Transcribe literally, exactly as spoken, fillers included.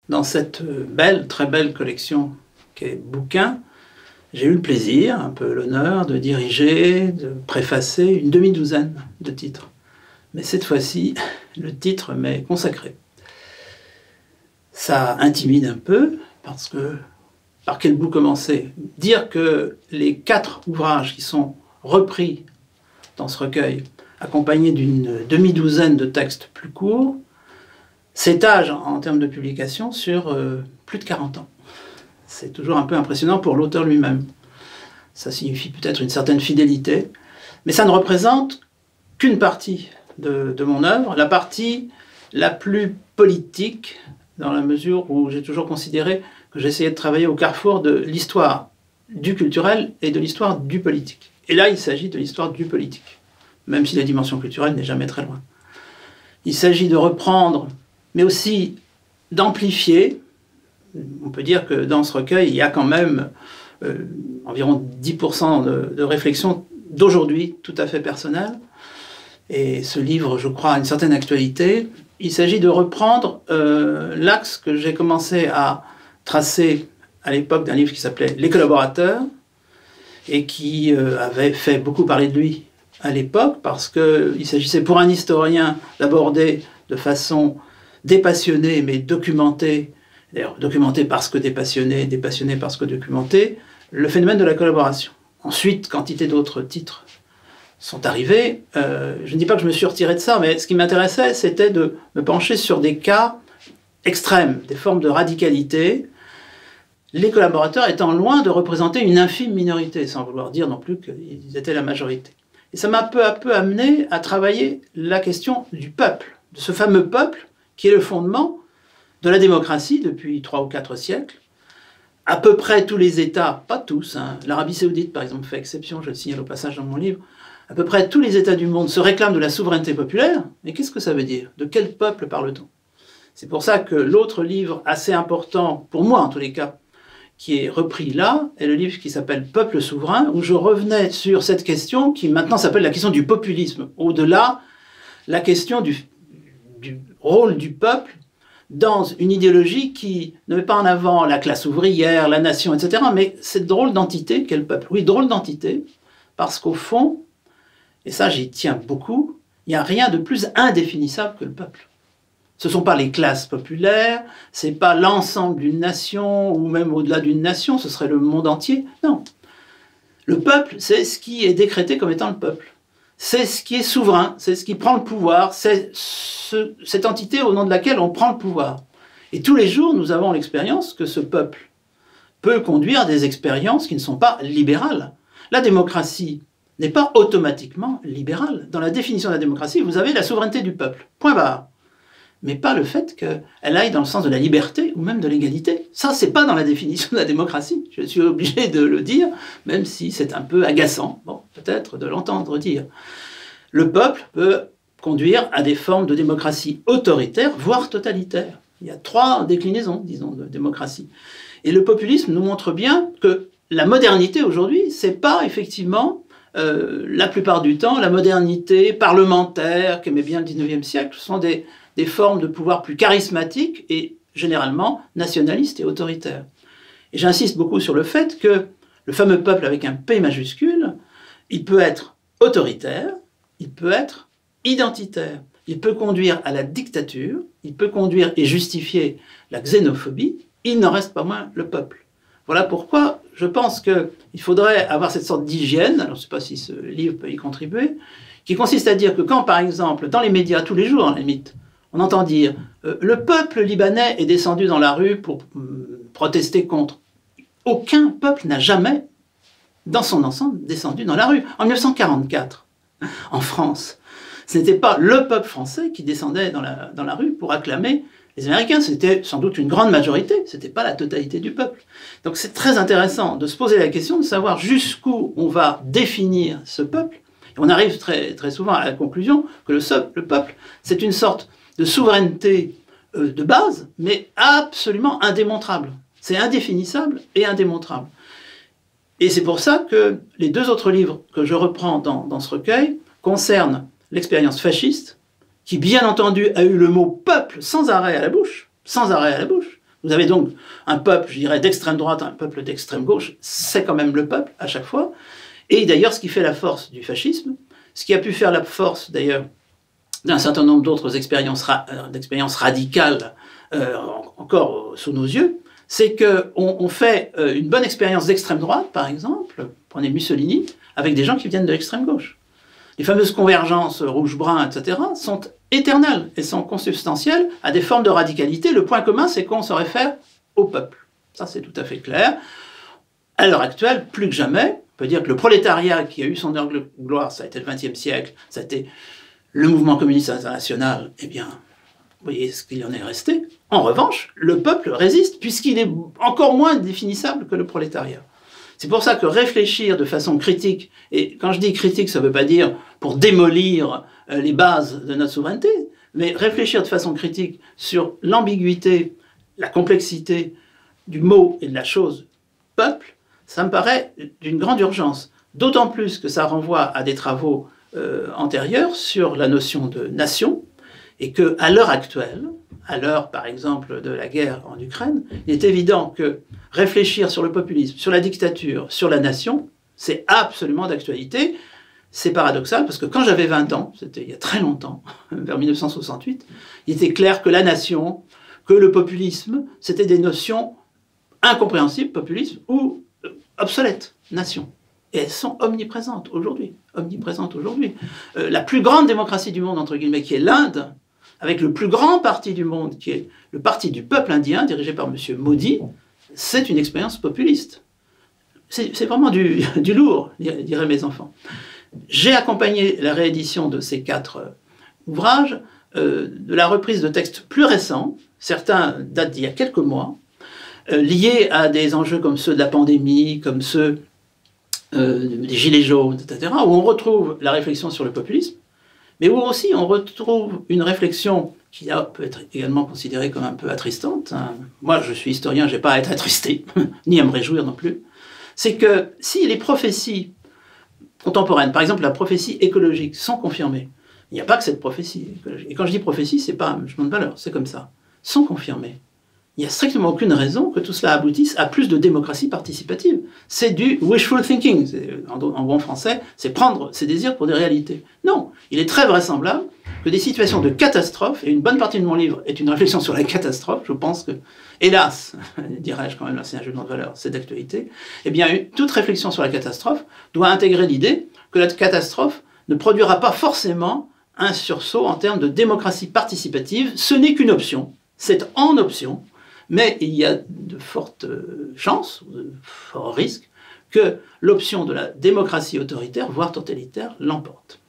Dans cette belle, très belle collection qu'est Bouquins, j'ai eu le plaisir, un peu l'honneur, de diriger, de préfacer une demi-douzaine de titres. Mais cette fois-ci, le titre m'est consacré. Ça intimide un peu, parce que par quel bout commencer? Dire que les quatre ouvrages qui sont repris dans ce recueil, accompagnés d'une demi-douzaine de textes plus courts, s'étagent en termes de publication sur euh, plus de quarante ans. C'est toujours un peu impressionnant pour l'auteur lui-même. Ça signifie peut-être une certaine fidélité, mais ça ne représente qu'une partie de, de mon œuvre, la partie la plus politique, dans la mesure où j'ai toujours considéré que j'essayais de travailler au carrefour de l'histoire du culturel et de l'histoire du politique. Et là, il s'agit de l'histoire du politique, même si la dimension culturelle n'est jamais très loin. Il s'agit de reprendre, mais aussi d'amplifier. On peut dire que dans ce recueil, il y a quand même euh, environ dix pour cent de, de réflexion d'aujourd'hui, tout à fait personnelle. Et ce livre, je crois, a une certaine actualité. Il s'agit de reprendre euh, l'axe que j'ai commencé à tracer à l'époque d'un livre qui s'appelait « Les collaborateurs » et qui euh, avait fait beaucoup parler de lui à l'époque, parce qu'il s'agissait pour un historien d'aborder de façon dépassionnée mais documentée, d'ailleurs documentée parce que dépassionnée, dépassionnée parce que documentée, le phénomène de la collaboration. Ensuite, quantité d'autres titres sont arrivés. Euh, je ne dis pas que je me suis retiré de ça, mais ce qui m'intéressait, c'était de me pencher sur des cas extrêmes, des formes de radicalité, les collaborateurs étant loin de représenter une infime minorité, sans vouloir dire non plus qu'ils étaient la majorité. Et ça m'a peu à peu amené à travailler la question du peuple, de ce fameux peuple qui est le fondement de la démocratie depuis trois ou quatre siècles. À peu près tous les États, pas tous, hein, l'Arabie Saoudite par exemple fait exception, je le signale au passage dans mon livre, à peu près tous les États du monde se réclament de la souveraineté populaire. Mais qu'est-ce que ça veut dire? De quel peuple parle-t-on? C'est pour ça que l'autre livre assez important, pour moi en tous les cas, qui est repris là, est le livre qui s'appelle « Peuple souverain », où je revenais sur cette question qui maintenant s'appelle la question du populisme. Au-delà, la question du, du rôle du peuple dans une idéologie qui ne met pas en avant la classe ouvrière, la nation, et cetera, mais cette drôle d'entité qu'est le peuple. Oui, drôle d'entité, parce qu'au fond, et ça j'y tiens beaucoup, il n'y a rien de plus indéfinissable que le peuple. Ce ne sont pas les classes populaires, ce n'est pas l'ensemble d'une nation, ou même au-delà d'une nation, ce serait le monde entier. Non. Le peuple, c'est ce qui est décrété comme étant le peuple. C'est ce qui est souverain, c'est ce qui prend le pouvoir, c'est ce, cette entité au nom de laquelle on prend le pouvoir. Et tous les jours, nous avons l'expérience que ce peuple peut conduire des expériences qui ne sont pas libérales. La démocratie n'est pas automatiquement libérale. Dans la définition de la démocratie, vous avez la souveraineté du peuple. Point barre. Mais pas le fait qu'elle aille dans le sens de la liberté ou même de l'égalité. Ça, c'est pas dans la définition de la démocratie. Je suis obligé de le dire, même si c'est un peu agaçant, bon, peut-être, de l'entendre dire. Le peuple peut conduire à des formes de démocratie autoritaire, voire totalitaire. Il y a trois déclinaisons, disons, de démocratie. Et le populisme nous montre bien que la modernité aujourd'hui, c'est pas effectivement euh, la plupart du temps la modernité parlementaire qu'aimait bien le dix-neuvième siècle. Ce sont des des formes de pouvoir plus charismatiques et généralement nationalistes et autoritaires. Et j'insiste beaucoup sur le fait que le fameux peuple avec un P majuscule, il peut être autoritaire, il peut être identitaire, il peut conduire à la dictature, il peut conduire et justifier la xénophobie, il n'en reste pas moins le peuple. Voilà pourquoi je pense qu'il faudrait avoir cette sorte d'hygiène, alors je ne sais pas si ce livre peut y contribuer, qui consiste à dire que quand, par exemple, dans les médias, tous les jours, à la limite, on entend dire euh, « le peuple libanais est descendu dans la rue pour euh, protester contre ». Aucun peuple n'a jamais, dans son ensemble, descendu dans la rue. En mille neuf cent quarante-quatre, en France, ce n'était pas le peuple français qui descendait dans la, dans la rue pour acclamer les Américains. C'était sans doute une grande majorité, ce n'était pas la totalité du peuple. Donc c'est très intéressant de se poser la question de savoir jusqu'où on va définir ce peuple. Et on arrive très, très souvent à la conclusion que le, le peuple, c'est une sorte de souveraineté euh, de base, mais absolument indémontrable. C'est indéfinissable et indémontrable. Et c'est pour ça que les deux autres livres que je reprends dans, dans ce recueil concernent l'expérience fasciste, qui bien entendu a eu le mot « peuple » sans arrêt à la bouche, sans arrêt à la bouche, Vous avez donc un peuple, je dirais, d'extrême droite, un peuple d'extrême gauche, c'est quand même le peuple à chaque fois. Et d'ailleurs, ce qui fait la force du fascisme, ce qui a pu faire la force d'ailleurs d'un certain nombre d'autres expériences, ra d'expériences radicales euh, encore sous nos yeux, c'est qu'on on fait euh, une bonne expérience d'extrême droite, par exemple, prenez Mussolini, avec des gens qui viennent de l'extrême gauche. Les fameuses convergences rouge-brun, et cetera, sont éternelles et sont consubstantielles à des formes de radicalité. Le point commun, c'est qu'on se réfère au peuple. Ça, c'est tout à fait clair. À l'heure actuelle, plus que jamais, on peut dire que le prolétariat qui a eu son heure de gloire, ça a été le vingtième siècle, ça a été le mouvement communiste international, eh bien, vous voyez ce qu'il en est resté. En revanche, le peuple résiste, puisqu'il est encore moins définissable que le prolétariat. C'est pour ça que réfléchir de façon critique, et quand je dis critique, ça ne veut pas dire pour démolir euh, les bases de notre souveraineté, mais réfléchir de façon critique sur l'ambiguïté, la complexité du mot et de la chose peuple, ça me paraît d'une grande urgence. D'autant plus que ça renvoie à des travaux euh, antérieurs sur la notion de nation, et qu'à l'heure actuelle, à l'heure par exemple de la guerre en Ukraine, il est évident que réfléchir sur le populisme, sur la dictature, sur la nation, c'est absolument d'actualité. C'est paradoxal parce que quand j'avais vingt ans, c'était il y a très longtemps, vers mille neuf cent soixante-huit, il était clair que la nation, que le populisme, c'était des notions incompréhensibles, populisme, ou euh, obsolètes, nation. Et elles sont omniprésentes aujourd'hui, omniprésentes aujourd'hui. Euh, la plus grande démocratie du monde, entre guillemets, qui est l'Inde, avec le plus grand parti du monde, qui est le parti du peuple indien, dirigé par M. Modi, c'est une expérience populiste. C'est vraiment du, du lourd, diraient mes enfants. J'ai accompagné la réédition de ces quatre euh, ouvrages, euh, de la reprise de textes plus récents, certains datent d'il y a quelques mois, euh, liés à des enjeux comme ceux de la pandémie, comme ceux euh, des gilets jaunes, et cetera, où on retrouve la réflexion sur le populisme, mais où aussi on retrouve une réflexion qui là, peut être également considérée comme un peu attristante. Moi, je suis historien, je n'ai pas à être attristé, ni à me réjouir non plus. C'est que si les prophéties contemporaines, par exemple la prophétie écologique, sont confirmées, il n'y a pas que cette prophétie écologique. Et quand je dis prophétie, ce n'est pas un jugement de valeur, c'est comme ça. Sont confirmées. Il n'y a strictement aucune raison que tout cela aboutisse à plus de démocratie participative. C'est du wishful thinking. En, en bon français, c'est prendre ses désirs pour des réalités. Non, il est très vraisemblable que des situations de catastrophe, et une bonne partie de mon livre est une réflexion sur la catastrophe, je pense que, hélas, dirais-je quand même, là c'est un jugement de valeur, c'est d'actualité, eh bien toute réflexion sur la catastrophe doit intégrer l'idée que la catastrophe ne produira pas forcément un sursaut en termes de démocratie participative. Ce n'est qu'une option, c'est en option, mais il y a de fortes chances, de forts risques, que l'option de la démocratie autoritaire, voire totalitaire, l'emporte.